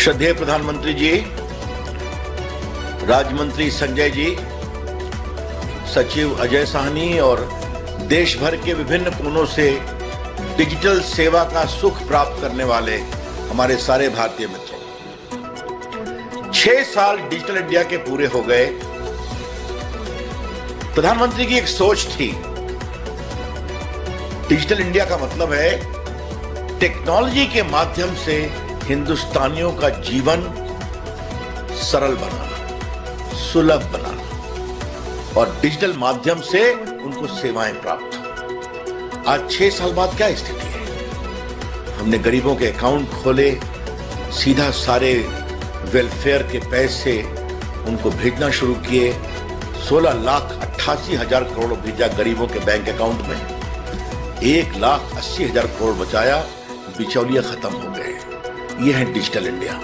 श्रद्धेय प्रधानमंत्री जी, राज्य संजय जी, सचिव अजय साहनी और देश भर के विभिन्न कोनों से डिजिटल सेवा का सुख प्राप्त करने वाले हमारे सारे भारतीय मित्रों, 6 साल डिजिटल इंडिया के पूरे हो गए। प्रधानमंत्री की एक सोच थी, डिजिटल इंडिया का मतलब है टेक्नोलॉजी के माध्यम से हिंदुस्तानियों का जीवन सरल बनाना, सुलभ बनाना और डिजिटल माध्यम से उनको सेवाएं प्राप्त हो। आज 6 साल बाद क्या स्थिति है? हमने गरीबों के अकाउंट खोले, सीधा सारे वेलफेयर के पैसे उनको भेजना शुरू किए। 16,88,000 करोड़ भेजा गरीबों के बैंक अकाउंट में, 1,80,000 करोड़ बचाया, बिचौलिया खत्म हो गए। यह है डिजिटल इंडिया।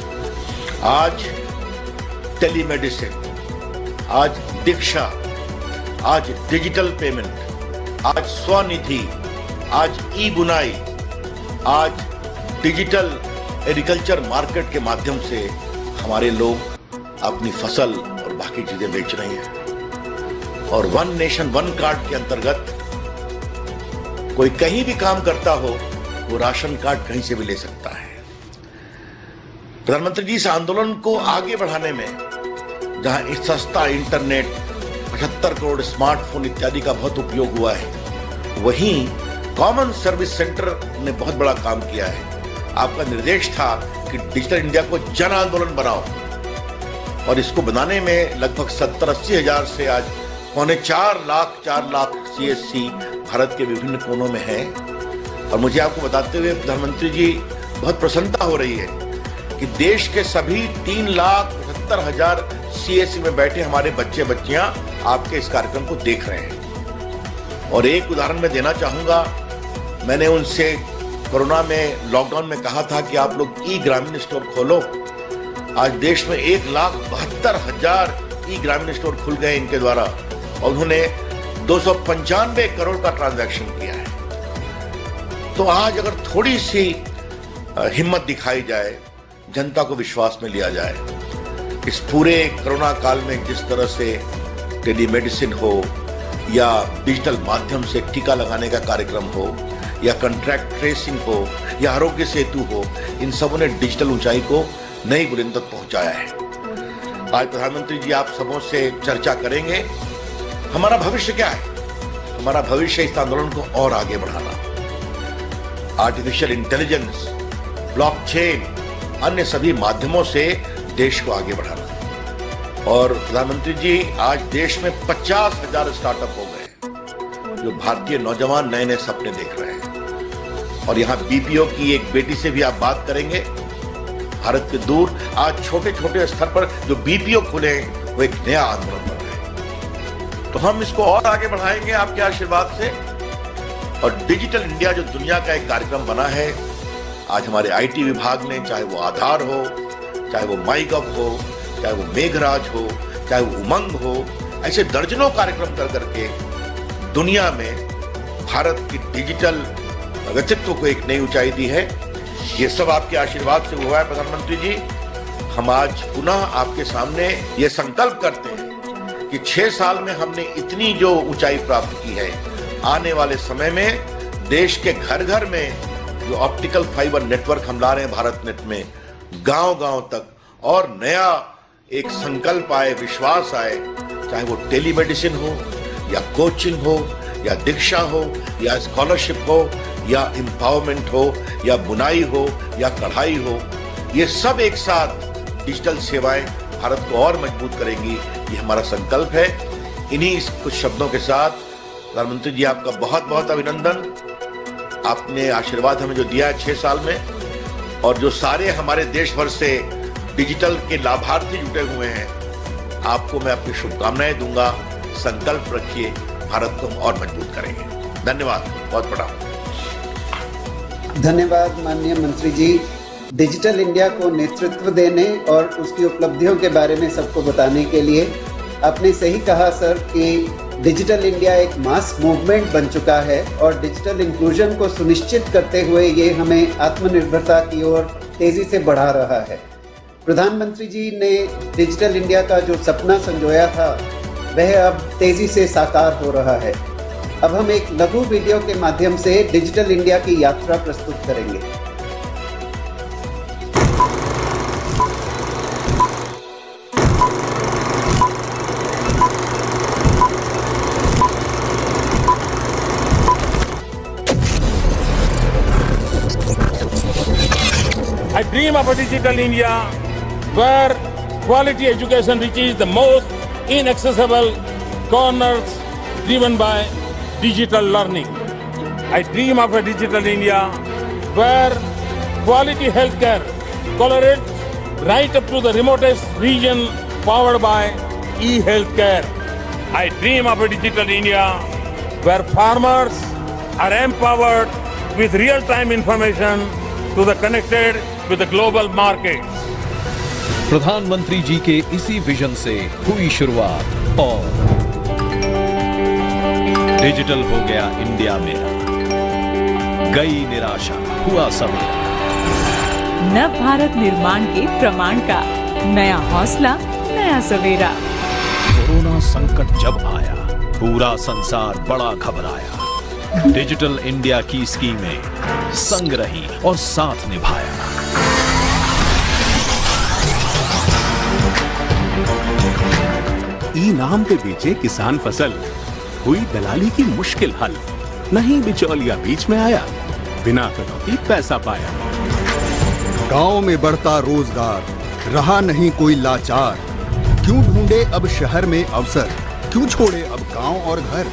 आज टेलीमेडिसिन, आज दीक्षा, आज डिजिटल पेमेंट, आज स्वनिधि, आज ई बुनाई, आज डिजिटल एग्रीकल्चर मार्केट के माध्यम से हमारे लोग अपनी फसल और बाकी चीजें बेच रहे हैं। और वन नेशन वन कार्ड के अंतर्गत कोई कहीं भी काम करता हो, वो राशन कार्ड कहीं से भी ले सकता है। प्रधानमंत्री जी, इस आंदोलन को आगे बढ़ाने में जहां सस्ता इंटरनेट, 75 करोड़ स्मार्टफोन इत्यादि का बहुत उपयोग हुआ है, वहीं कॉमन सर्विस सेंटर ने बहुत बड़ा काम किया है। आपका निर्देश था कि डिजिटल इंडिया को जन आंदोलन बनाओ और इसको बनाने में लगभग 70-80 हजार से आज 4 लाख CSC भारत के विभिन्न कोनों में है। और मुझे आपको बताते हुए प्रधानमंत्री जी बहुत प्रसन्नता हो रही है कि देश के सभी 3,78,000 CSC में बैठे हमारे बच्चे बच्चियां आपके इस कार्यक्रम को देख रहे हैं। और एक उदाहरण मैं देना चाहूंगा, मैंने उनसे कोरोना में, लॉकडाउन में कहा था कि आप लोग ई ग्रामीण स्टोर खोलो। आज देश में 1,72,000 ई ग्रामीण स्टोर खुल गए इनके द्वारा और उन्होंने 295 करोड़ का ट्रांजैक्शन किया है। तो आज अगर थोड़ी सी हिम्मत दिखाई जाए, जनता को विश्वास में लिया जाए, इस पूरे कोरोना काल में जिस तरह से टेलीमेडिसिन हो या डिजिटल माध्यम से टीका लगाने का कार्यक्रम हो या कॉन्ट्रैक्ट ट्रेसिंग हो या आरोग्य सेतु हो, इन सबों ने डिजिटल ऊंचाई को नई बुलंदी तक पहुंचाया है। आज प्रधानमंत्री जी आप सबों से चर्चा करेंगे, हमारा भविष्य क्या है? हमारा भविष्य इस आंदोलन को और आगे बढ़ाना, आर्टिफिशियल इंटेलिजेंस, ब्लॉकचेन, अन्य सभी माध्यमों से देश को आगे बढ़ाना। और प्रधानमंत्री जी आज देश में 50,000 स्टार्टअप हो गए जो भारतीय नौजवान नए नए सपने देख रहे हैं। और यहाँ BPO की एक बेटी से भी आप बात करेंगे, भारत के दूर आज छोटे छोटे स्तर पर जो BPO खुले हैं वो एक नया आंदोलन बन रहे हैं। तो हम इसको और आगे बढ़ाएंगे आपके आशीर्वाद से। और डिजिटल इंडिया जो दुनिया का एक कार्यक्रम बना है, आज हमारे IT विभाग ने, चाहे वो आधार हो, चाहे वो माईगव हो, चाहे वो मेघराज हो, चाहे वो उमंग हो, ऐसे दर्जनों कार्यक्रम कर करके दुनिया में भारत की डिजिटल व्यक्तित्व को एक नई ऊंचाई दी है। ये सब आपके आशीर्वाद से हुआ है प्रधानमंत्री जी। हम आज पुनः आपके सामने ये संकल्प करते हैं कि 6 साल में हमने इतनी जो ऊंचाई प्राप्त की है, आने वाले समय में देश के घर घर में जो ऑप्टिकल फाइबर नेटवर्क हम ला रहे हैं भारत नेट में, गांव गांव तक और नया एक संकल्प आए, विश्वास आए, चाहे वो टेलीमेडिसिन हो या कोचिंग हो या दीक्षा हो या स्कॉलरशिप हो या एम्पावरमेंट हो या बुनाई हो या कढ़ाई हो, ये सब एक साथ डिजिटल सेवाएं भारत को और मजबूत करेंगी। ये हमारा संकल्प है। इन्हीं कुछ शब्दों के साथ प्रधानमंत्री जी आपका बहुत बहुत अभिनंदन। आपने आशीर्वाद हमें जो दिया है 6 साल में, और जो सारे हमारे देश भर से डिजिटल के लाभार्थी जुटे हुए हैं, आपको मैं अपनी शुभकामनाएं दूंगा। संकल्प रखिए, भारत को हम और मजबूत करेंगे। धन्यवाद, बहुत बड़ा धन्यवाद माननीय मंत्री जी। डिजिटल इंडिया को नेतृत्व देने और उसकी उपलब्धियों के बारे में सबको बताने के लिए आपने सही कहा सर कि डिजिटल इंडिया एक मास मूवमेंट बन चुका है और डिजिटल इंक्लूजन को सुनिश्चित करते हुए ये हमें आत्मनिर्भरता की ओर तेजी से बढ़ा रहा है। प्रधानमंत्री जी ने डिजिटल इंडिया का जो सपना संजोया था वह अब तेजी से साकार हो रहा है। अब हम एक लघु वीडियो के माध्यम से डिजिटल इंडिया की यात्रा प्रस्तुत करेंगे। I dream of a digital India where quality education reaches the most inaccessible corners driven by digital learning. I dream of a digital India where quality healthcare collaborates right up to the remotest region powered by e-healthcare. I dream of a digital India where farmers are empowered with real-time information to the connected with the global markets. प्रधानमंत्री जी के इसी vision से हुई शुरुआत और digital हो गया India मेरा, गई निराशा हुआ सवेरा। नव भारत निर्माण के प्रमाण का नया हौसला, नया सवेरा। कोरोना संकट जब आया पूरा संसार बड़ा घबराया। डिजिटल इंडिया की स्कीमें संग रही और साथ निभाया। ई नाम पे बेचे किसान फसल, हुई दलाली की मुश्किल हल। नहीं बिचौलिया बीच में आया, बिना कटौती पैसा पाया। गांव में बढ़ता रोजगार, रहा नहीं कोई लाचार। क्यों ढूंढे अब शहर में अवसर, क्यों छोड़े अब गांव और घर।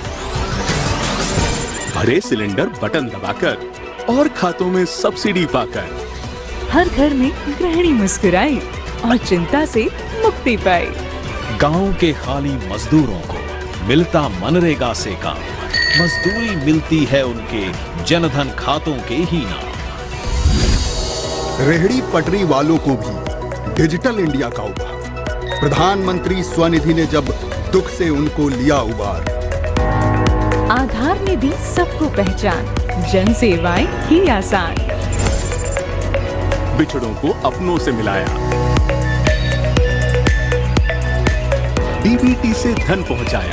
भरे सिलेंडर बटन दबाकर और खातों में सब्सिडी पाकर। हर घर में गृहिणी मुस्कुराई और चिंता से मुक्ति पाई। गांव के खाली मजदूरों को मिलता मनरेगा से काम, मजदूरी मिलती है उनके जनधन खातों के ही नाम। रेहड़ी पटरी वालों को भी डिजिटल इंडिया का उबार, प्रधानमंत्री स्वनिधि ने जब दुख से उनको लिया उबार। आधार ने दी सबको पहचान, जन सेवाएं की आसान। बिछड़ों को अपनों से मिलाया, डीबीटी से धन पहुंचाया।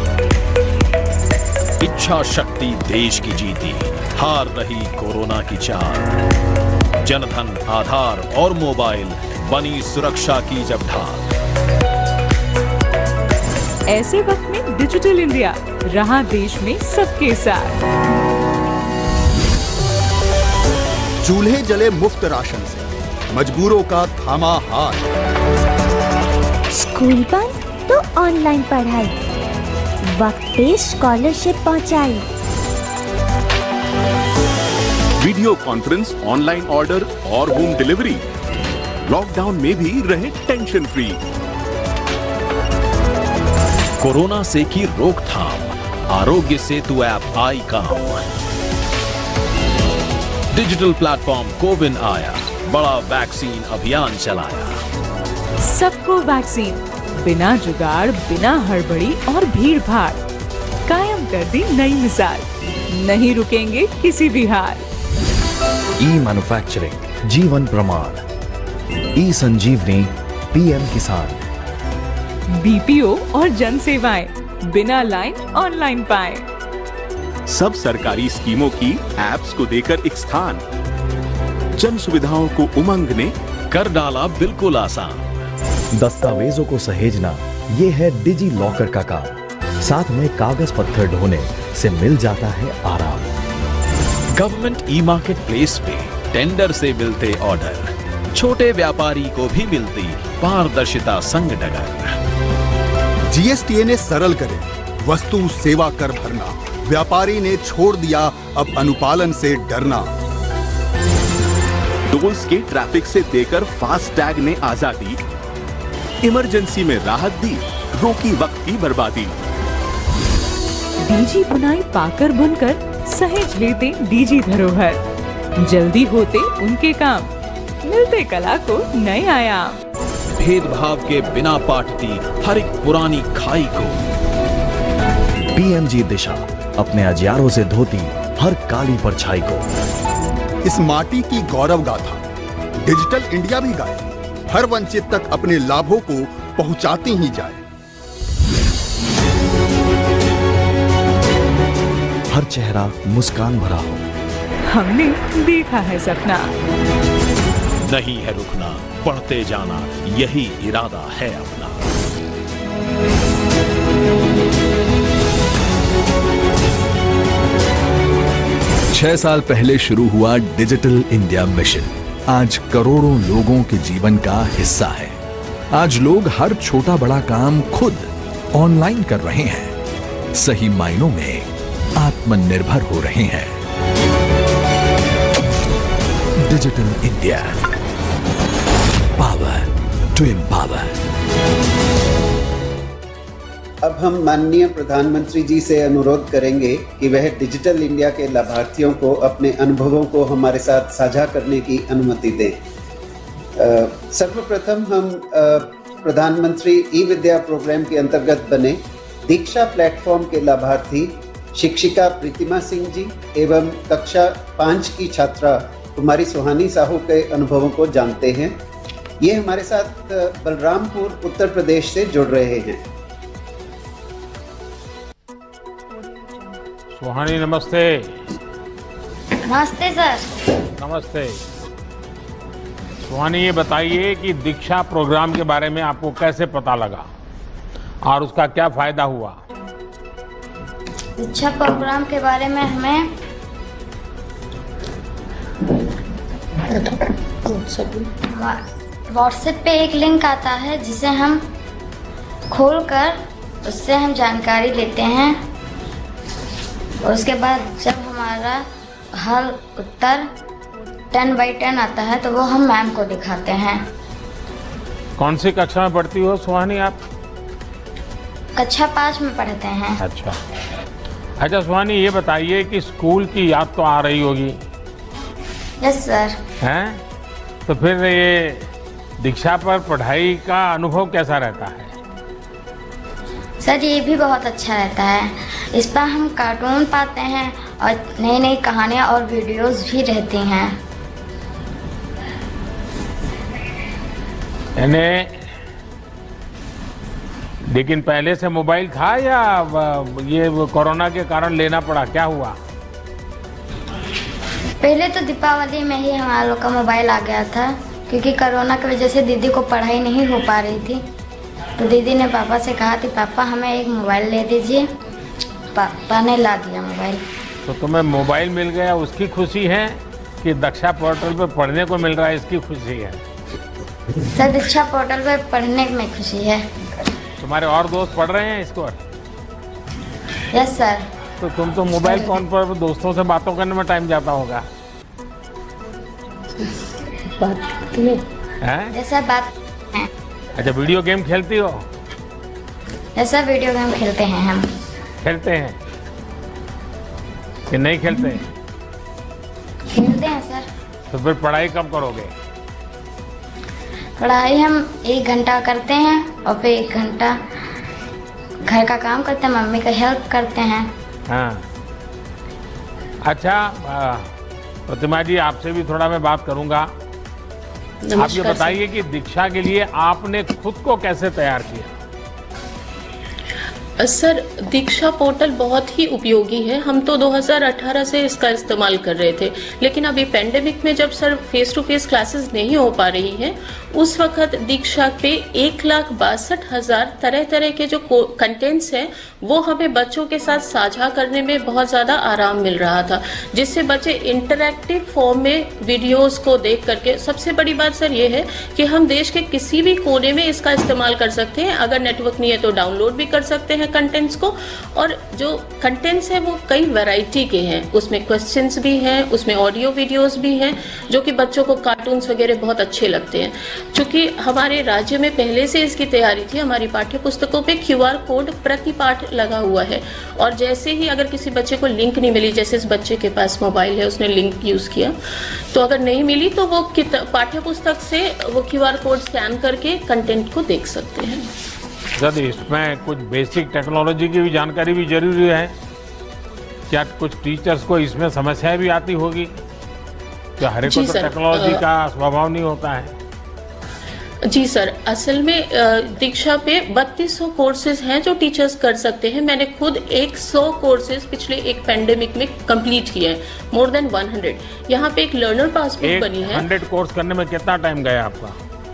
इच्छा शक्ति देश की जीती, हार रही कोरोना की चाल। जनधन, आधार और मोबाइल बनी सुरक्षा की जब ढाल। ऐसे वक्त में डिजिटल इंडिया रहा देश में सबके साथ। चूल्हे जले मुफ्त राशन से, मजबूरों का थामा हाथ। स्कूल बंद तो ऑनलाइन पढ़ाई, वक्त पे स्कॉलरशिप पहुंचाई। वीडियो कॉन्फ्रेंस, ऑनलाइन ऑर्डर और होम डिलीवरी। लॉकडाउन में भी रहे टेंशन फ्री। कोरोना से की रोकथाम, आरोग्य सेतु ऐप आई काम। डिजिटल प्लेटफॉर्म कोविन आया, बड़ा वैक्सीन अभियान चलाया। सबको वैक्सीन, बिना जुगाड़, बिना हड़बड़ी और भीड़ भाड़, कायम कर दी नई मिसाल। नहीं रुकेंगे किसी भी हाल। ई मैन्युफैक्चरिंग जीवन प्रमाण, ई संजीवनी पीएम किसान। बीपीओ और जन सेवाएं बिना लाइन ऑनलाइन पाएं। सब सरकारी स्कीमों की एप्स को देकर एक स्थान, जन सुविधाओं को उमंग ने कर डाला बिल्कुल आसान। दस्तावेजों को सहेजना ये है डिजी लॉकर का काम, साथ में कागज पत्थर ढोने से मिल जाता है आराम। गवर्नमेंट ई मार्केट प्लेस पे टेंडर से मिलते ऑर्डर, छोटे व्यापारी को भी मिलती पारदर्शिता संग डगर। जीएसटीए ने सरल करे वस्तु सेवा कर भरना, व्यापारी ने छोड़ दिया अब अनुपालन से डरना। टोल्स के ट्रैफिक से देकर फास्ट टैग ने आजादी, इमरजेंसी में राहत दी, रोकी वक्त की बर्बादी। डीजी बुनाई पाकर बुनकर सहेज लेते डीजी धरोहर, जल्दी होते उनके काम, मिलते कला को नए आयाम। भेदभाव के बिना पाटती हर एक पुरानी खाई को, पीएमजी दिशा अपने अजियारों से धोती हर काली परछाई को। इस माटी की गौरव गाथा डिजिटल इंडिया भी गाए, हर वंचित तक अपने लाभों को पहुंचाती ही जाए। हर चेहरा मुस्कान भरा हो। हमने देखा है सपना। नहीं है रुकना, बढ़ते जाना, यही इरादा है अपना। छह साल पहले शुरू हुआ डिजिटल इंडिया मिशन आज करोड़ों लोगों के जीवन का हिस्सा है। आज लोग हर छोटा बड़ा काम खुद ऑनलाइन कर रहे हैं, सही मायनों में आत्मनिर्भर हो रहे हैं। Digital India, power to empower. अब हम माननीय प्रधानमंत्री जी से अनुरोध करेंगे कि वह डिजिटल इंडिया के लाभार्थियों को अपने अनुभवों को हमारे साथ साझा करने की अनुमति दें। सर्वप्रथम हम प्रधानमंत्री ई विद्या प्रोग्राम के अंतर्गत बने दीक्षा प्लेटफॉर्म के लाभार्थी शिक्षिका प्रीतिमा सिंह जी एवं कक्षा 5 की छात्रा कुमारी सुहानी साहू के अनुभवों को जानते हैं। ये हमारे साथ बलरामपुर उत्तर प्रदेश से जुड़ रहे हैं। सुहानी नमस्ते। नमस्ते सर। नमस्ते सुहानी, ये बताइए कि दीक्षा प्रोग्राम के बारे में आपको कैसे पता लगा और उसका क्या फायदा हुआ? दीक्षा प्रोग्राम के बारे में हमें व्हाट्सएप पे एक लिंक आता है जिसे हम खोलकर उससे हम जानकारी लेते हैं। उसके बाद जब हमारा हल उत्तर 10/10 आता है तो वो हम मैम को दिखाते हैं। कौन सी कक्षा में पढ़ती हो सुहानी आप? कक्षा 5 में पढ़ते हैं। अच्छा सुहानी, ये बताइए कि स्कूल की याद तो आ रही होगी? Yes sir. हैं? तो फिर ये दीक्षा पर पढ़ाई का अनुभव कैसा रहता है? सर ये भी बहुत अच्छा रहता है। इस पर हम कार्टून पाते हैं और नई नई कहानियाँ और वीडियोस भी रहती हैं। लेकिन पहले से मोबाइल था या ये कोरोना के कारण लेना पड़ा, क्या हुआ? पहले तो दीपावली में ही हमारे लोग का मोबाइल आ गया था, क्योंकि कोरोना की वजह से दीदी को पढ़ाई नहीं हो पा रही थी। तो दीदी ने पापा से कहा कि पापा हमें एक मोबाइल ले दीजिए। पापा ने ला दिया मोबाइल। तो तुम्हें मोबाइल मिल गया उसकी खुशी है कि दीक्षा पोर्टल पे पढ़ने को मिल रहा है इसकी खुशी है? सर दीक्षा पोर्टल पे पढ़ने में खुशी है। तुम्हारे और दोस्त पढ़ रहे हैं इसको? Yes sir. तो तुम तो मोबाइल फोन पर दोस्तों से बातों करने में टाइम जाता होगा? जैसा बात है। अच्छा, वीडियो गेम खेलती हो? ऐसा वीडियो गेम खेलते हैं हम। खेलते हैं कि नहीं खेलते? खेलते हैं सर। तो फिर पढ़ाई कब करोगे? पढ़ाई हम 1 घंटा करते हैं और फिर 1 घंटा घर का काम करते हैं, मम्मी का हेल्प करते हैं। हाँ। अच्छा प्रतिमा जी, आपसे भी थोड़ा मैं बात करूंगा। आप ये बताइए कि दीक्षा के लिए आपने खुद को कैसे तैयार किया? सर दीक्षा पोर्टल बहुत ही उपयोगी है। हम तो 2018 से इसका इस्तेमाल कर रहे थे, लेकिन अभी पेंडेमिक में जब sir face to face classes नहीं हो पा रही हैं, उस वक्त दीक्षा पे 1,62,000 तरह तरह के जो कंटेंट्स हैं वो हमें बच्चों के साथ साझा करने में बहुत ज़्यादा आराम मिल रहा था, जिससे बच्चे इंटरैक्टिव फॉर्म में वीडियोस को देख करके, सबसे बड़ी बात सर ये है कि हम देश के किसी भी कोने में इसका इस्तेमाल कर सकते हैं। अगर नेटवर्क नहीं है तो डाउनलोड भी कर सकते हैं कंटेंट्स को। और जो कंटेंट्स हैं वो कई वैरायटी के हैं, उसमें क्वेश्चंस भी हैं, उसमें ऑडियो वीडियोस भी हैं, जो कि बच्चों को कार्टून्स वगैरह बहुत अच्छे लगते हैं। चूंकि हमारे राज्य में पहले से इसकी तैयारी थी, हमारी पाठ्य पुस्तकों पे QR कोड प्रति पाठ लगा हुआ है, और जैसे ही अगर किसी बच्चे को लिंक नहीं मिली, जैसे इस बच्चे के पास मोबाइल है उसने लिंक यूज किया, तो अगर नहीं मिली तो वो पाठ्य पुस्तक से वो QR कोड स्कैन करके कंटेंट को देख सकते हैं। सर इसमें कुछ बेसिक टेक्नोलॉजी की भी जानकारी भी जरूरी है क्या? कुछ टीचर्स को इसमें समस्याएं भी आती होगी क्या? हर एक को तो टेक्नोलॉजी का स्वभाव नहीं होता है। जी सर, असल में दीक्षा पे 3200 कोर्सेज हैं जो टीचर्स कर सकते हैं। मैंने खुद 100 कोर्सेज पिछले एक पेंडेमिक में कंप्लीट किए हैं, मोर देन 100। यहाँ पे एक लर्नर पासबुक बनी है। 100 कोर्स करने में कितना टाइम गया आपका?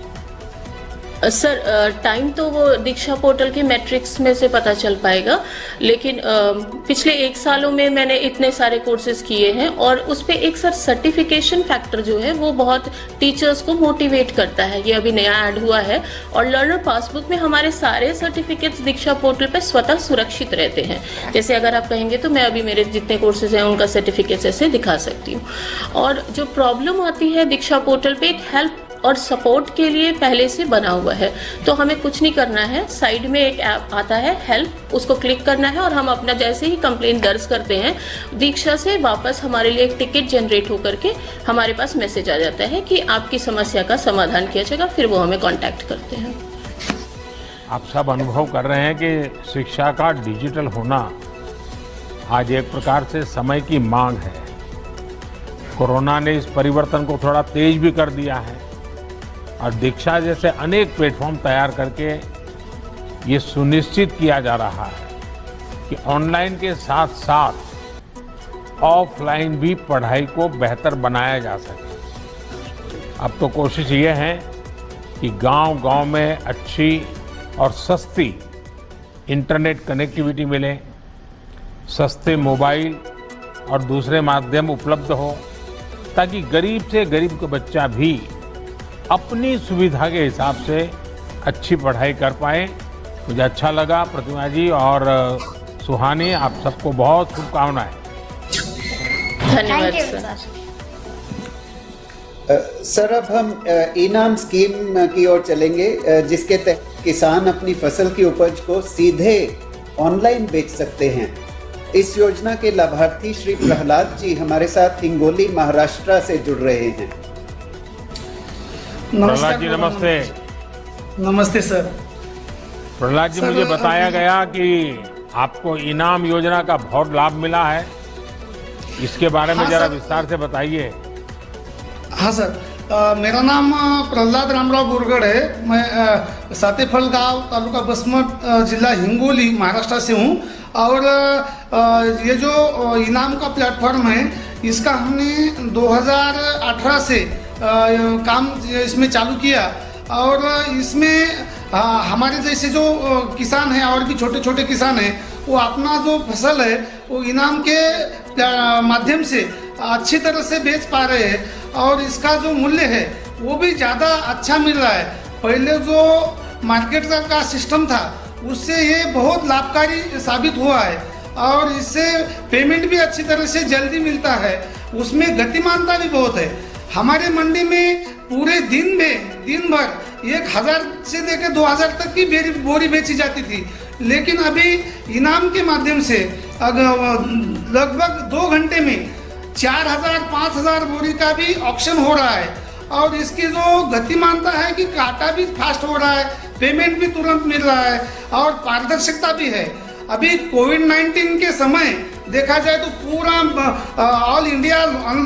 सर टाइम तो वो दीक्षा पोर्टल के मैट्रिक्स में से पता चल पाएगा, लेकिन पिछले 1 सालों में मैंने इतने सारे कोर्सेज किए हैं। और उस पे एक सर सर्टिफिकेशन फैक्टर जो है वो बहुत टीचर्स को मोटिवेट करता है, ये अभी नया ऐड हुआ है। और लर्नर पासबुक में हमारे सारे सर्टिफिकेट्स दीक्षा पोर्टल पे स्वतः सुरक्षित रहते हैं। जैसे अगर आप कहेंगे तो मैं अभी मेरे जितने कोर्सेज हैं उनका सर्टिफिकेट्स ऐसे दिखा सकती हूँ। और जो प्रॉब्लम आती है दीक्षा पोर्टल पे, एक हेल्प और सपोर्ट के लिए पहले से बना हुआ है, तो हमें कुछ नहीं करना है। साइड में एक ऐप आता है हेल्प, उसको क्लिक करना है और हम अपना जैसे ही कंप्लेंट दर्ज करते हैं, दीक्षा से वापस हमारे लिए एक टिकट जनरेट होकर के हमारे पास मैसेज आ जाता है कि आपकी समस्या का समाधान किया जाएगा। फिर वो हमें कांटेक्ट करते हैं। आप सब अनुभव कर रहे हैं कि शिक्षा का डिजिटल होना आज एक प्रकार से समय की मांग है। कोरोना ने इस परिवर्तन को थोड़ा तेज भी कर दिया है और दीक्षा जैसे अनेक प्लेटफॉर्म तैयार करके ये सुनिश्चित किया जा रहा है कि ऑनलाइन के साथ साथ ऑफलाइन भी पढ़ाई को बेहतर बनाया जा सके। अब तो कोशिश ये है कि गांव-गांव में अच्छी और सस्ती इंटरनेट कनेक्टिविटी मिले, सस्ते मोबाइल और दूसरे माध्यम उपलब्ध हो, ताकि गरीब से गरीब का बच्चा भी अपनी सुविधा के हिसाब से अच्छी पढ़ाई कर पाए। मुझे अच्छा लगा प्रतिमा जी और सुहानी, आप सबको बहुत शुभकामनाएं। धन्यवाद सर। सर अब हम इनाम स्कीम की ओर चलेंगे, जिसके तहत किसान अपनी फसल की उपज को सीधे ऑनलाइन बेच सकते हैं। इस योजना के लाभार्थी श्री प्रहलाद जी हमारे साथ हिंगोली महाराष्ट्र से जुड़ रहे हैं। प्रहलाद जी नमस्ते। नमस्ते सर। प्रहलाद जी, मुझे बताया गया कि आपको इनाम योजना का बहुत लाभ मिला है, इसके बारे में जरा विस्तार से बताइए। हाँ सर, मेरा नाम प्रहलाद रामराव बोरगढ़ है। मैं सातेफल गांव, तालुका बसमत, जिला हिंगोली, महाराष्ट्र से हूँ। और ये जो इनाम का प्लेटफॉर्म है, इसका हमने 2018 से काम इसमें चालू किया। और इसमें हमारे जैसे जो किसान हैं और भी छोटे छोटे किसान हैं, वो अपना जो फसल है वो इनाम के माध्यम से अच्छी तरह से बेच पा रहे हैं और इसका जो मूल्य है वो भी ज़्यादा अच्छा मिल रहा है। पहले जो मार्केट का सिस्टम था उससे ये बहुत लाभकारी साबित हुआ है और इससे पेमेंट भी अच्छी तरह से जल्दी मिलता है, उसमें गतिमानता भी बहुत है। हमारे मंडी में पूरे दिन भर 1000 से लेकर 2000 तक की बोरी बेची जाती थी, लेकिन अभी इनाम के माध्यम से लगभग 2 घंटे में 4000-5000 बोरी का भी ऑक्शन हो रहा है। और इसकी जो गतिमानता है कि काटा भी फास्ट हो रहा है, पेमेंट भी तुरंत मिल रहा है और पारदर्शिता भी है। अभी कोविड-19 के समय देखा जाए तो पूरा ऑल इंडिया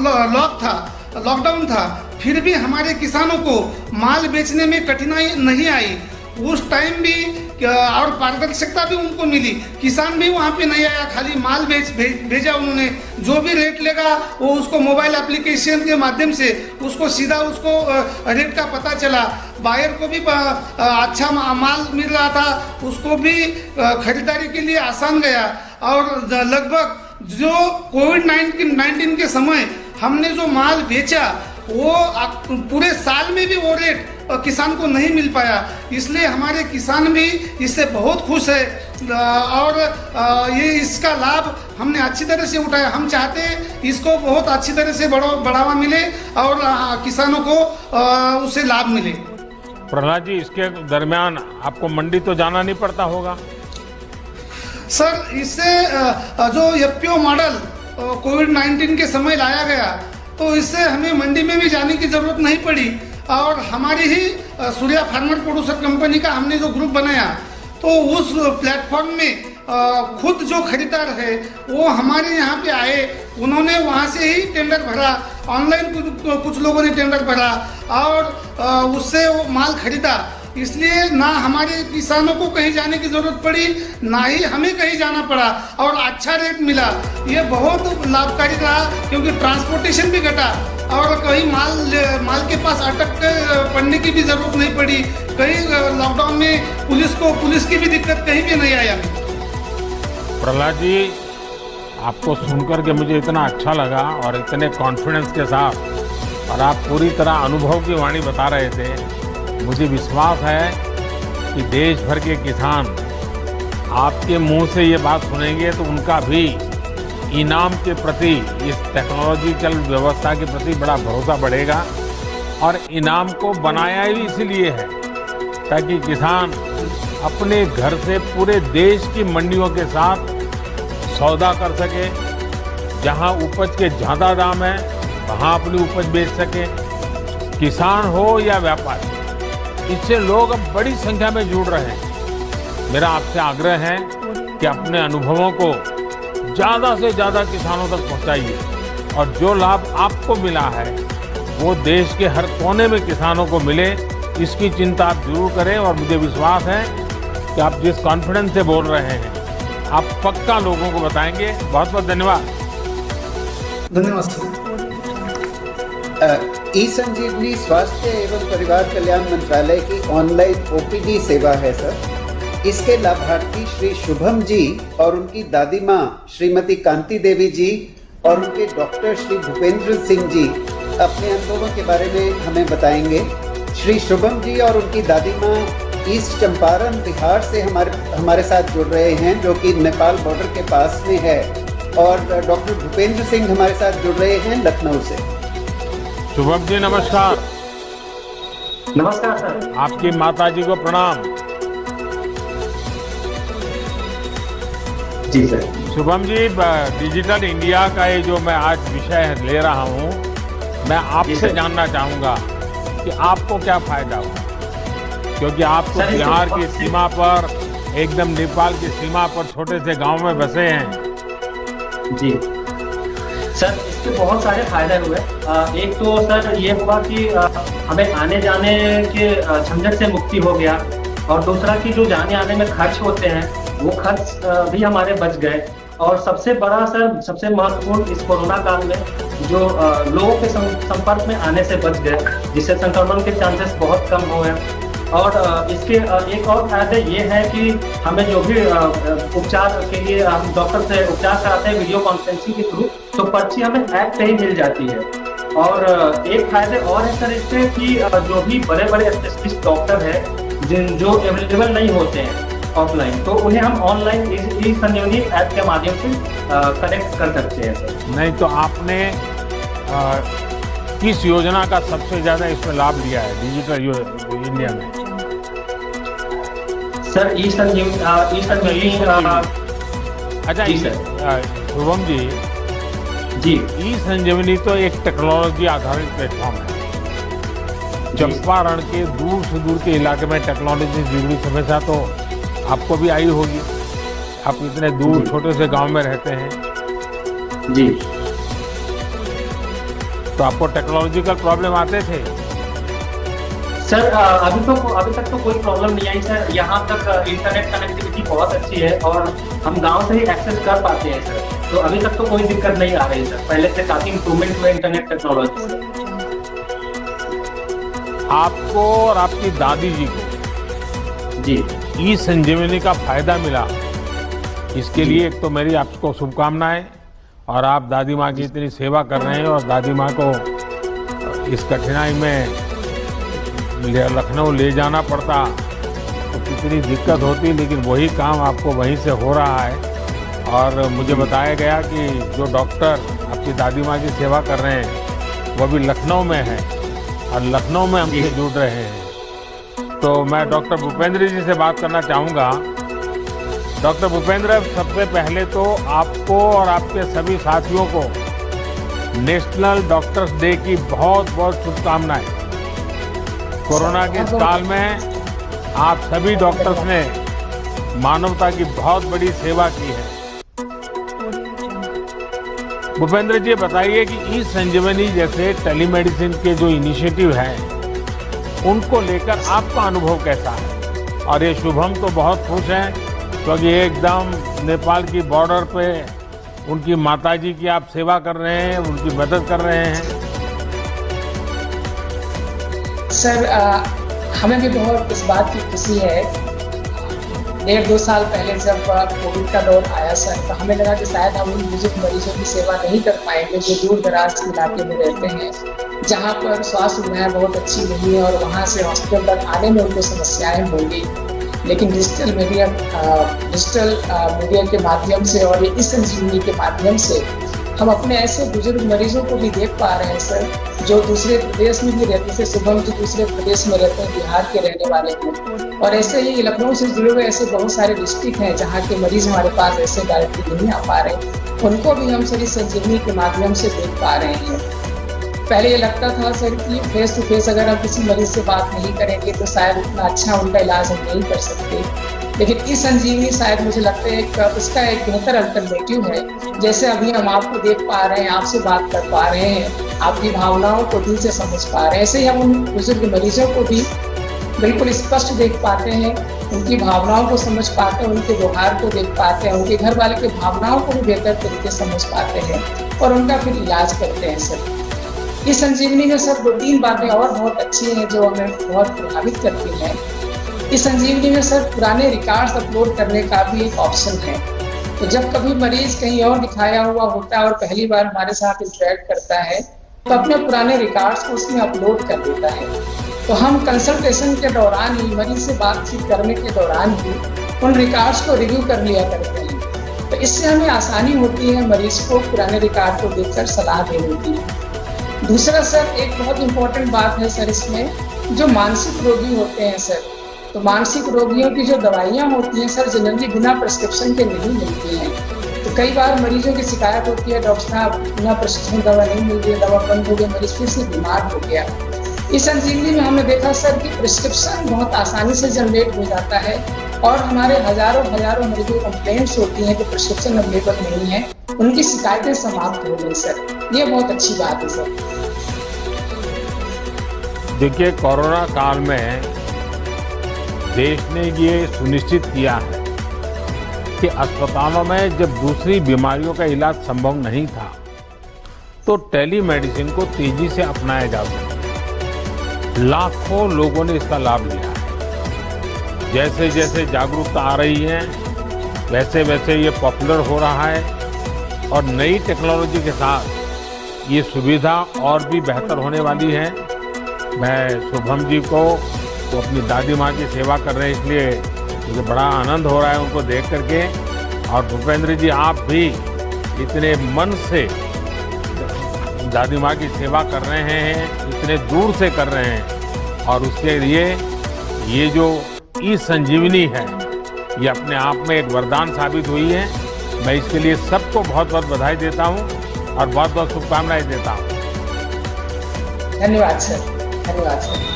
लॉकडाउन था, फिर भी हमारे किसानों को माल बेचने में कठिनाई नहीं आई। उस टाइम भी और पारदर्शिता भी उनको मिली, किसान भी वहाँ पे नहीं आया, खाली माल भेजा उन्होंने। जो भी रेट लेगा वो उसको मोबाइल एप्लीकेशन के माध्यम से उसको सीधा उसको रेट का पता चला। बायर को भी अच्छा माल मिल रहा था, उसको भी खरीदारी के लिए आसान गया। और लगभग जो कोविड-19 के समय हमने जो माल बेचा वो पूरे साल में भी वो रेट किसान को नहीं मिल पाया, इसलिए हमारे किसान भी इससे बहुत खुश है। और ये इसका लाभ हमने अच्छी तरह से उठाया। हम चाहते हैं इसको बहुत अच्छी तरह से बढ़ावा मिले और किसानों को उससे लाभ मिले। प्रहलाद जी, इसके दरमियान आपको मंडी तो जाना नहीं पड़ता होगा? सर, इससे जो एफपीओ मॉडल कोविड-19 के समय लाया गया तो इससे हमें मंडी में भी जाने की जरूरत नहीं पड़ी। और हमारी ही सूर्या फार्मर प्रोड्यूसर कंपनी का हमने जो ग्रुप बनाया तो उस प्लेटफॉर्म में खुद जो खरीदार है वो हमारे यहाँ पे आए, उन्होंने वहाँ से ही टेंडर भरा ऑनलाइन कुछ लोगों ने टेंडर भरा और उससे वो माल खरीदा। इसलिए ना हमारे किसानों को कहीं जाने की जरूरत पड़ी, ना ही हमें कहीं जाना पड़ा और अच्छा रेट मिला। ये बहुत लाभकारी रहा क्योंकि ट्रांसपोर्टेशन भी घटा और कहीं माल के पास अटक पड़ने की भी जरूरत नहीं पड़ी। कहीं लॉकडाउन में पुलिस की भी दिक्कत कहीं भी नहीं आया। प्रहलाद जी, आपको सुनकर के मुझे इतना अच्छा लगा और इतने कॉन्फिडेंस के साथ, और आप पूरी तरह अनुभव की वाणी बता रहे थे। मुझे विश्वास है कि देश भर के किसान आपके मुंह से ये बात सुनेंगे तो उनका भी इनाम के प्रति, इस टेक्नोलॉजिकल व्यवस्था के प्रति बड़ा भरोसा बढ़ेगा। और इनाम को बनाया ही इसलिए है ताकि किसान अपने घर से पूरे देश की मंडियों के साथ सौदा कर सके, जहां उपज के ज़्यादा दाम है वहां अपनी उपज बेच सके। किसान हो या व्यापारी, इससे लोग अब बड़ी संख्या में जुड़ रहे हैं। मेरा आपसे आग्रह है कि अपने अनुभवों को ज़्यादा से ज़्यादा किसानों तक पहुंचाइए और जो लाभ आपको मिला है वो देश के हर कोने में किसानों को मिले, इसकी चिंता आप जरूर करें। और मुझे विश्वास है कि आप जिस कॉन्फिडेंस से बोल रहे हैं आप पक्का लोगों को बताएंगे। बहुत बहुत धन्यवाद। धन्यवाद सर। ई संजीवनी स्वास्थ्य एवं परिवार कल्याण मंत्रालय की ऑनलाइन ओपीडी सेवा है सर। इसके लाभार्थी श्री शुभम जी और उनकी दादी माँ श्रीमती कांति देवी जी और उनके डॉक्टर श्री भूपेंद्र सिंह जी अपने अनुभवों के बारे में हमें बताएंगे। श्री शुभम जी और उनकी दादी माँ ईस्ट चंपारण बिहार से हमारे साथ जुड़ रहे हैं, जो कि नेपाल बॉर्डर के पास में है। और डॉक्टर भूपेंद्र सिंह हमारे साथ जुड़ रहे हैं लखनऊ से। शुभम जी नमस्कार। नमस्कार सर। आपकी माता जी को प्रणाम। जी sir. Shubham ji, digital India का ये जो मैं आज विषय ले रहा हूँ, मैं आपसे जानना चाहूँगा कि आपको क्या फायदा हुआ, क्योंकि आप तो बिहार की सीमा पर, एकदम नेपाल की सीमा पर छोटे से गांव में बसे हैं। जी सर, इसके बहुत सारे फायदे हुए। एक तो सर ये हुआ कि हमें आने जाने के झंझट से मुक्ति हो गया, और दूसरा कि जो जाने आने में खर्च होते हैं वो खर्च भी हमारे बच गए। और सबसे बड़ा सर, सबसे महत्वपूर्ण, इस कोरोना काल में जो लोगों के संपर्क में आने से बच गए, जिससे संक्रमण के चांसेस बहुत कम हुए। और इसके एक और फायदे ये है कि हमें जो भी उपचार के लिए हम डॉक्टर से उपचार कराते हैं वीडियो कॉन्फ्रेंसिंग के थ्रू, तो पर्ची हमें ऐप पे ही मिल जाती है। और एक फायदे और है सर इससे कि जो भी बड़े बड़े स्पेशलिस्ट डॉक्टर हैं जो अवेलेबल नहीं होते हैं ऑफलाइन, तो उन्हें हम ऑनलाइन ई संजीवनी ऐप के माध्यम से कनेक्ट कर सकते हैं सर। नहीं तो आपने किस योजना का सबसे ज्यादा इसमें लाभ लिया है डिजिटल इंडिया में? Sir e Sanjeevani. अच्छा शुभम जी, ई संजीवनी तो एक टेक्नोलॉजी आधारित प्लेटफॉर्म है। चंपारण के दूर से दूर के इलाके में टेक्नोलॉजी से जुड़ी समस्या तो आपको भी आई होगी। आप इतने दूर छोटे से गांव में रहते हैं जी, तो आपको टेक्नोलॉजिकल प्रॉब्लम आते थे? सर अभी तक तो कोई प्रॉब्लम नहीं आई सर। यहाँ तक इंटरनेट कनेक्टिविटी बहुत अच्छी है और हम गांव से ही एक्सेस कर पाते हैं सर, तो अभी तक तो कोई दिक्कत नहीं आ रही सर। पहले से काफी इंप्रूवमेंट हुआ इंटरनेट टेक्नोलॉजी से। आपको और आपकी दादी जी को जी ई संजीवनी का फायदा मिला, इसके लिए एक तो मेरी आपको शुभकामनाएं। और आप दादी माँ की इतनी सेवा कर रहे हैं, और दादी माँ को इस कठिनाई में लखनऊ ले जाना पड़ता तो कितनी दिक्कत होती, लेकिन वही काम आपको वहीं से हो रहा है। और मुझे बताया गया कि जो डॉक्टर आपकी दादी माँ की सेवा कर रहे हैं वो भी लखनऊ में है और लखनऊ में हमसे जुड़ रहे हैं। तो मैं डॉक्टर भूपेंद्र जी से बात करना चाहूँगा। डॉक्टर भूपेंद्र, सबसे पहले तो आपको और आपके सभी साथियों को नेशनल डॉक्टर्स डे की बहुत बहुत शुभकामनाएं। कोरोना के इस काल में आप सभी डॉक्टर्स ने मानवता की बहुत बड़ी सेवा की है। भूपेंद्र जी बताइए कि ई संजीवनी जैसे टेलीमेडिसिन के जो इनिशिएटिव है उनको लेकर आपका अनुभव कैसा है? और ये शुभम तो बहुत खुश हैं क्योंकि एकदम नेपाल की बॉर्डर पे उनकी माताजी की आप सेवा कर रहे हैं, उनकी मदद कर रहे हैं। सर हमें भी बहुत इस बात की खुशी है। 1.5-2 साल पहले जब कोविड का दौर आया सर, तो हमें लगा कि शायद हम उन बुजुर्ग मरीजों की सेवा नहीं कर पाएंगे जो दूर दराज के इलाके में रहते हैं, जहाँ पर स्वास्थ्य सुविधाएं बहुत अच्छी नहीं है और वहाँ से हॉस्पिटल तक आने में उनको समस्याएं होंगी। लेकिन डिजिटल मीडिया के माध्यम से और ई संजीवनी के माध्यम से हम अपने ऐसे बुजुर्ग मरीजों को भी देख पा रहे हैं सर, जो दूसरे प्रदेश में भी रहते हैं। शुभम जी दूसरे प्रदेश में रहते हैं, बिहार के रहने वाले हैं। और ऐसे ही लखनऊ से जुड़े हुए ऐसे बहुत सारे डिस्ट्रिक्ट हैं जहाँ के मरीज हमारे पास ऐसे डायरेक्टली नहीं आ पा रहे, उनको भी हम सर इस संजीवनी के माध्यम से देख पा रहे हैं। पहले ये लगता था सर कि फेस टू फेस अगर हम किसी मरीज से बात नहीं करेंगे तो शायद उतना अच्छा उनका इलाज हम नहीं कर सकते, लेकिन ई संजीवनी शायद मुझे लगता है उसका एक बेहतर अल्टरनेटिव है। जैसे अभी हम आपको देख पा रहे हैं, आपसे बात कर पा रहे हैं, आपकी भावनाओं को दिल से समझ पा रहे हैं, ऐसे ही हम उन बुजुर्ग मरीजों को भी बिल्कुल स्पष्ट देख पाते हैं, उनकी भावनाओं को समझ पाते हैं, उनके व्यवहार को देख पाते हैं, उनके घर वाले की भावनाओं को भी बेहतर तरीके से समझ पाते हैं और उनका फिर इलाज करते हैं सर। इस संजीवनी में सर 2-3 बातें और बहुत अच्छी हैं जो हमें बहुत प्रभावित करती हैं। इस संजीवनी में सर पुराने रिकॉर्ड्स अपलोड करने का भी एक ऑप्शन है। तो जब कभी मरीज कहीं और दिखाया हुआ होता है और पहली बार हमारे साथ इंटरेक्ट करता है तो अपने पुराने रिकॉर्ड्स को उसमें अपलोड कर देता है। तो हम कंसल्टेशन के दौरान ही, मरीज से बातचीत करने के दौरान ही उन रिकॉर्ड्स को रिव्यू कर लिया करते हैं। तो इससे हमें आसानी होती है मरीज को पुराने रिकॉर्ड को देखकर सलाह देने की। दूसरा सर एक बहुत इम्पोर्टेंट बात है सर, इसमें जो मानसिक रोगी होते हैं सर, तो मानसिक रोगियों की जो दवाइयाँ होती हैं सर जनरली बिना प्रिस्क्रिप्शन के नहीं मिलती हैं। तो कई बार मरीजों की शिकायत होती है, डॉक्टर साहब बिना प्रिस्क्रिप्शन दवा नहीं मिल रही, दवा बंद हो गई, मरीज फिर से बीमार हो गया। इस संजीवनी में हमने देखा सर कि प्रिस्क्रिप्शन बहुत आसानी से जनरेट हो जाता है और हमारे हजारों मरीजों को कंप्लेंट्स होती हैं कि प्रिस्क्रिप्शन अवेलेबल नहीं है, उनकी शिकायतें समाप्त हो गई सर। ये बहुत अच्छी बात है सर। देखिए, कोरोना काल में देश ने ये सुनिश्चित किया है कि अस्पतालों में जब दूसरी बीमारियों का इलाज संभव नहीं था तो टेलीमेडिसिन को तेजी से अपनाया जा सके। लाखों लोगों ने इसका लाभ लिया है। जैसे जैसे जागरूकता आ रही है वैसे वैसे ये पॉपुलर हो रहा है और नई टेक्नोलॉजी के साथ ये सुविधा और भी बेहतर होने वाली है। मैं शुभम जी को वो अपनी दादी माँ की सेवा कर रहे हैं, इसलिए मुझे बड़ा आनंद हो रहा है उनको देख करके। और भूपेंद्र जी आप भी इतने मन से दादी माँ की सेवा कर रहे हैं, इतने दूर से कर रहे हैं और उसके लिए ये जो ई संजीवनी है ये अपने आप में एक वरदान साबित हुई है। मैं इसके लिए सबको बहुत बहुत बधाई देता हूँ और बहुत बहुत शुभकामनाएं देता हूँ। धन्यवाद सर, धन्यवाद सर।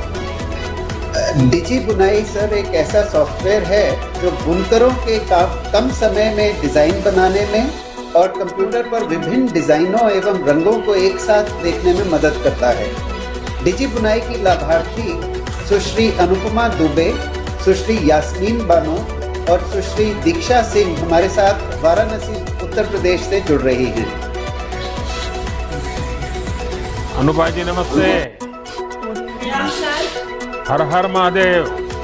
डिजी बुनाई सर एक ऐसा सॉफ्टवेयर है जो बुनकरों के कम समय में डिजाइन बनाने में और कंप्यूटर पर विभिन्न डिजाइनों एवं रंगों को एक साथ देखने में मदद करता है। डिजी बुनाई की लाभार्थी सुश्री अनुपमा दुबे, सुश्री यास्मीन बानो और सुश्री दीक्षा सिंह हमारे साथ वाराणसी उत्तर प्रदेश से जुड़ रही हैं। अनुपा जी नमस्ते। हर हर महादेव।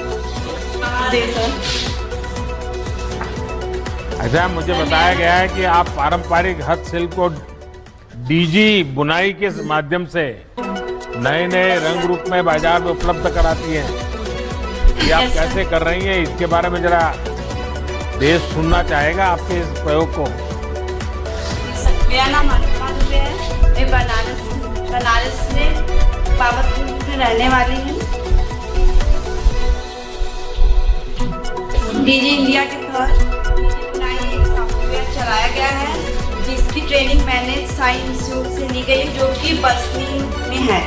अच्छा, मुझे बताया गया है कि आप पारंपरिक हस्तशिल्प को डीजी बुनाई के माध्यम से नए नए रंग रूप में बाजार में उपलब्ध कराती हैं। ये आप कैसे कर रही हैं, इसके बारे में जरा देश सुनना चाहेगा आपके इस प्रयोग को। मेरा नाम अनुपमा दुबे है, मैं बनारस में पावतपुर में रहने वाली हूँ। डीजी इंडिया के तहत बुनाई एक सॉफ्टवेयर चलाया गया है जिसकी ट्रेनिंग मैंने साई इंस्टीट्यूट से ली गई जो कि बस्ती में है।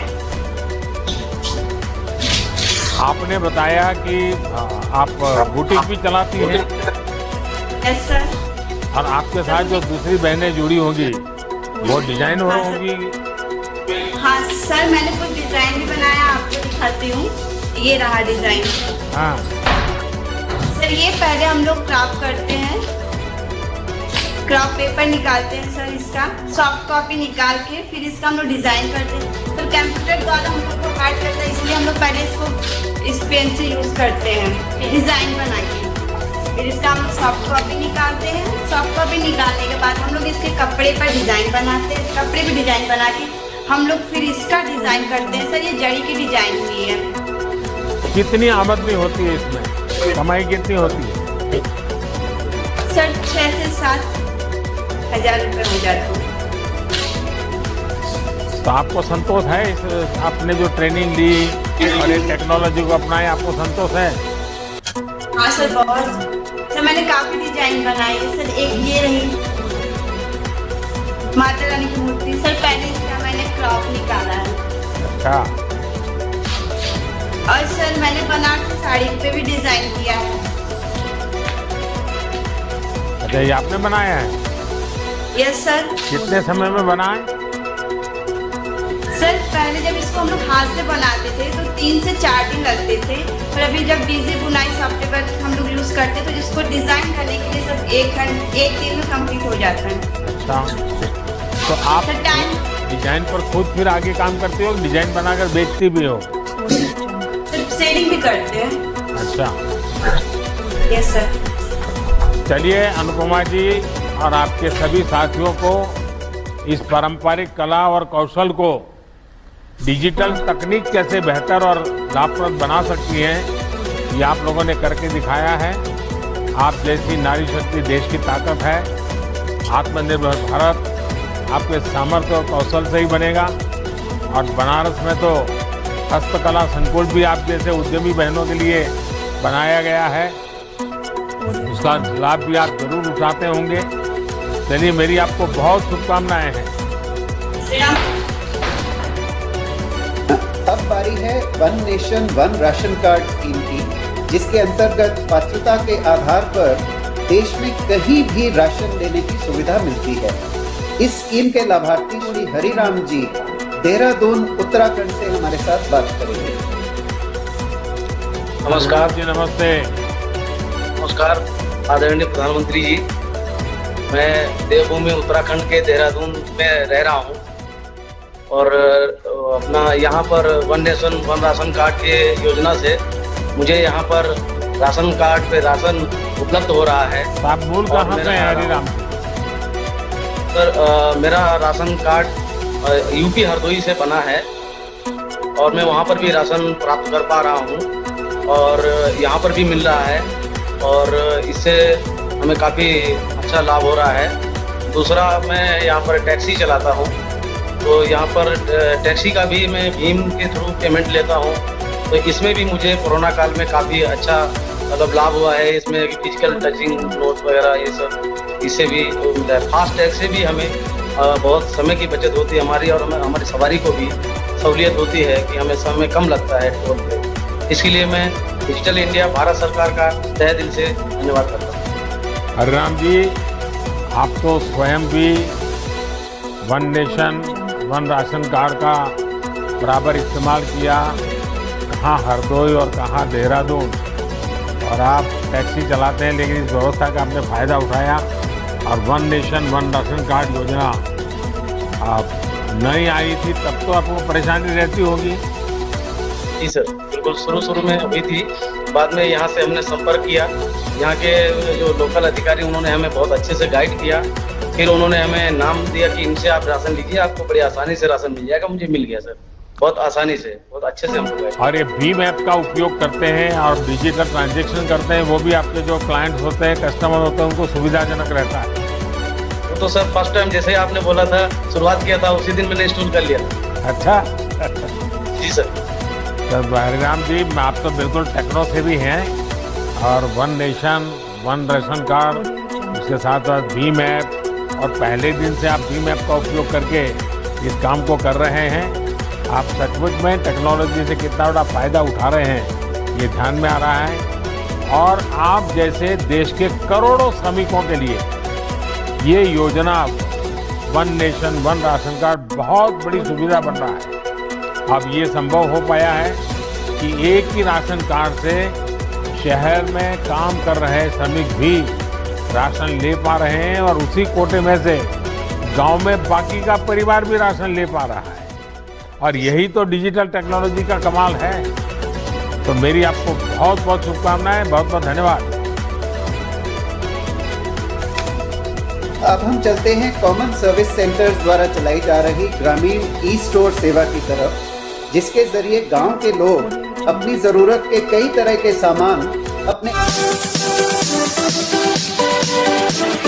आपने बताया कि आप बुटीक भी चलाती हैं। Yes sir. और आपके साथ जो दूसरी बहनें जुड़ी होंगी बहुत डिजाइन हो होगी। हाँ सर, मैंने कुछ डिजाइन भी बनाया, आपको दिखाती हूँ। ये रहा डिजाइन। हाँ सर, ये पहले हम लोग क्राफ्ट करते हैं, क्राफ्ट पेपर निकालते हैं सर, इसका सॉफ्ट कॉपी निकाल के फिर इसका हम लोग डिजाइन करते हैं। फिर कंप्यूटर द्वारा हम लोग को हार्ड करता है, इसलिए हम लोग पहले इसको इस पेन से यूज करते हैं डिजाइन बना के। फिर इसका हम लोग सॉफ्ट कॉपी निकालते हैं। सॉफ्ट कॉपी निकालने के बाद हम लोग इसके कपड़े पर डिजाइन बनाते हैं। कपड़े पर डिजाइन बना के हम लोग फिर इसका डिजाइन करते हैं सर। ये जड़ी की डिजाइन हुई है। कितनी आमदनी होती है इसमें, कमाई कितनी होती है? सर 6 से 7 हजार रुपये हो जाते हैं। तो आपको संतोष है इस आपने जो ट्रेनिंग ली और ये टेक्नोलॉजी को अपनाया, आपको संतोष है? हाँ सर, बहुत। सर मैंने काफी डिजाइन बनाई है सर। एक ये रही माता रानी की मूर्ति सर, पहले इसका मैंने क्रॉप निकाला है। अच्छा। और सर मैंने बनारसी साड़ी पे भी डिजाइन किया है। अच्छा, ये आपने बनाया है? Yes sir. कितने समय में बनाए? सर पहले जब इसको हम लोग हाथ से बनाते थे तो 3 से 4 दिन लगते थे, और अभी जब डीजे बुनाई सॉफ्टवेयर हम लोग यूज करते तो जिसको डिजाइन करने के लिए सब 1 दिन में कंप्लीट हो जाता है। अच्छा, तो आप डिजाइन पर खुद फिर आगे काम करते हो, डिजाइन बनाकर बेचती भी हो? सिर्फ सेलिंग भी करते हैं। अच्छा। Yes sir. चलिए अनुपमा जी और आपके सभी साथियों को इस पारंपरिक कला और कौशल को डिजिटल तकनीक कैसे बेहतर और लाभप्रद बना सकती है, ये आप लोगों ने करके दिखाया है। आप जैसी नारी शक्ति देश की ताकत है। आत्मनिर्भर भारत आपके सामर्थ्य और कौशल से ही बनेगा। और बनारस में तो हस्तकला संकुल भी आप जैसे उद्यमी बहनों के लिए बनाया गया है, उसका लाभ भी आप जरूर उठाते होंगे। चलिए, मेरी आपको बहुत शुभकामनाएं हैं। अब बारी है one nation one ration card scheme की, जिसके अंतर्गत पात्रता के आधार पर देश में कहीं भी राशन लेने की सुविधा मिलती है। इस स्कीम के लाभार्थी श्री हरिराम जी देहरादून उत्तराखंड से हमारे साथ बात करेंगे। नमस्कार जी। नमस्ते। नमस्कार आदरणीय प्रधानमंत्री जी। मैं देवभूमि उत्तराखंड के देहरादून में रह रहा हूँ और अपना यहाँ पर one nation one ration card के योजना से मुझे यहाँ पर राशन कार्ड पे राशन उपलब्ध हो रहा है। आप मूल कहाँ से हैं हरिराम? सर मेरा राशन कार्ड यूपी हरदोई से बना है और मैं वहाँ पर भी राशन प्राप्त कर पा रहा हूँ और यहाँ पर भी मिल रहा है और इससे हमें काफ़ी अच्छा लाभ हो रहा है। दूसरा, मैं यहाँ पर टैक्सी चलाता हूँ, तो यहाँ पर टैक्सी का भी मैं भीम के थ्रू पेमेंट लेता हूँ, तो इसमें भी मुझे कोरोना काल में काफ़ी अच्छा मतलब लाभ हुआ है। इसमें फिजिकल टचिंग नोट वगैरह ये सब, इससे भी फास्ट टैग से भी हमें बहुत समय की बचत होती है हमारी, और हमारी सवारी को भी सहूलियत होती है कि हमें समय कम लगता है टोल पे। इसके लिए मैं डिजिटल इंडिया भारत सरकार का तहे दिल से धन्यवाद करता हूँ। हरिराम जी, आप तो स्वयं भी one nation one ration card का बराबर इस्तेमाल किया, कहाँ हरदोई और कहाँ देहरादून, और आप टैक्सी चलाते हैं, लेकिन इस व्यवस्था का आपने फ़ायदा उठाया और one nation one ration card योजना आप नई आई थी तब तो आपको परेशानी रहती होगी? जी सर, बिल्कुल शुरू में हुई थी, बाद में यहाँ से हमने संपर्क किया। यहाँ के जो लोकल अधिकारी उन्होंने हमें बहुत अच्छे से गाइड किया, फिर उन्होंने हमें नाम दिया कि इनसे आप राशन लीजिए, आपको बड़ी आसानी से राशन मिल जाएगा। मुझे मिल गया सर, बहुत आसानी से, बहुत अच्छे से हमको। और ये भीम ऐप का उपयोग करते हैं और डिजिटल ट्रांजेक्शन करते हैं, वो भी आपके जो क्लाइंट्स होते हैं, कस्टमर होते हैं, उनको सुविधाजनक रहता है? वो तो सर फर्स्ट टाइम जैसे आपने बोला था, शुरुआत किया था, उसी दिन मैंने इंस्टॉल कर लिया। अच्छा। जी सर। हरिराम जी, आप तो बिल्कुल टेक्नो से भी हैं, और one nation one ration card, उसके साथ साथ भीम ऐप, और पहले दिन से आप भीम ऐप का उपयोग करके इस काम को कर रहे हैं। आप सचमुच में टेक्नोलॉजी से कितना बड़ा फायदा उठा रहे हैं, ये ध्यान में आ रहा है। और आप जैसे देश के करोड़ों श्रमिकों के लिए ये योजना one nation one ration card बहुत बड़ी सुविधा बन रहा है। अब ये संभव हो पाया है कि एक ही राशन कार्ड से शहर में काम कर रहे श्रमिक भी राशन ले पा रहे हैं और उसी कोटे में से गांव में बाकी का परिवार भी राशन ले पा रहा है। और यही तो डिजिटल टेक्नोलॉजी का कमाल है। तो मेरी आपको बहुत बहुत शुभकामनाएं, बहुत बहुत धन्यवाद। अब हम चलते हैं कॉमन सर्विस सेंटर्स द्वारा चलाई जा रही ग्रामीण ई स्टोर सेवा की तरफ, जिसके जरिए गांव के लोग अपनी जरूरत के कई तरह के सामान अपने